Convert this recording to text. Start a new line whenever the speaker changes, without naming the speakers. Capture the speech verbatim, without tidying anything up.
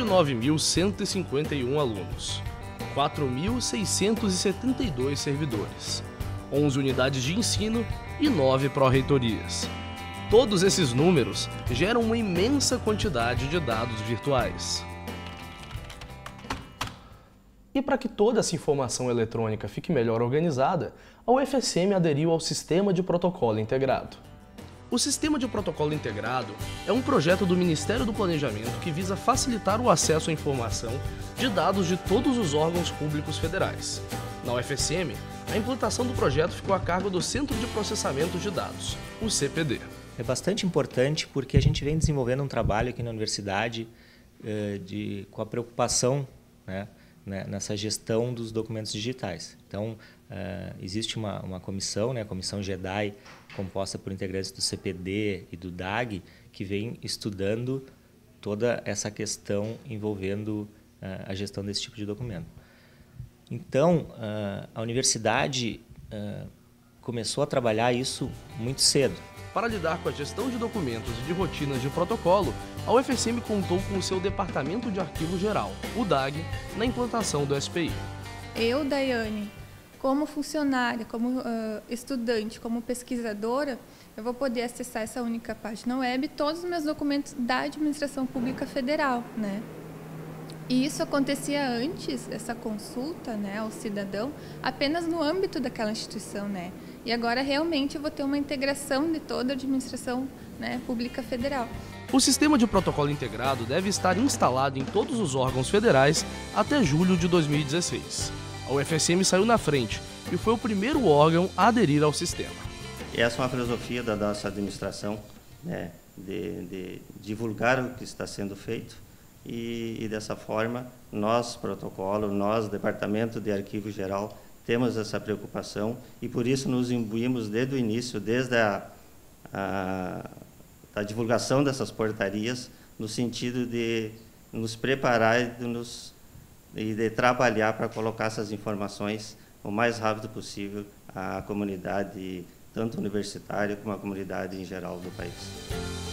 nove mil cento e cinquenta e um alunos, quatro mil seiscentos e setenta e dois servidores, onze unidades de ensino e nove pró-reitorias. Todos esses números geram uma imensa quantidade de dados virtuais. E para que toda essa informação eletrônica fique melhor organizada, a U F S M aderiu ao Sistema de Protocolo Integrado. O Sistema de Protocolo Integrado é um projeto do Ministério do Planejamento que visa facilitar o acesso à informação de dados de todos os órgãos públicos federais. Na U F S M, a implantação do projeto ficou a cargo do Centro de Processamento de Dados, o C P D.
É bastante importante porque a gente vem desenvolvendo um trabalho aqui na universidade eh, de, com a preocupação, né, nessa gestão dos documentos digitais. Então, uh, existe uma, uma comissão, né, a Comissão JEDAI, composta por integrantes do C P D e do D A G, que vem estudando toda essa questão envolvendo uh, a gestão desse tipo de documento. Então, uh, a universidade uh, começou a trabalhar isso muito cedo.
Para lidar com a gestão de documentos e de rotinas de protocolo, a U F S M contou com o seu Departamento de Arquivo Geral, o D A G, na implantação do S P I.
Eu, Daiane, como funcionária, como uh, estudante, como pesquisadora, eu vou poder acessar essa única página web e todos os meus documentos da Administração Pública Federal, né? E isso acontecia antes, essa consulta, né, ao cidadão, apenas no âmbito daquela instituição, né? E agora realmente eu vou ter uma integração de toda a administração, né, pública federal.
O Sistema de Protocolo Integrado deve estar instalado em todos os órgãos federais até julho de dois mil e dezesseis. A U F S M saiu na frente e foi o primeiro órgão a aderir ao sistema.
Essa é uma filosofia da nossa administração, né, de, de divulgar o que está sendo feito. E, e dessa forma, nós, protocolo, nós, Departamento de Arquivo Geral, temos essa preocupação e por isso nos imbuímos desde o início, desde a, a, a divulgação dessas portarias, no sentido de nos preparar e de, nos, e de trabalhar para colocar essas informações o mais rápido possível à comunidade, tanto universitária como à comunidade em geral do país.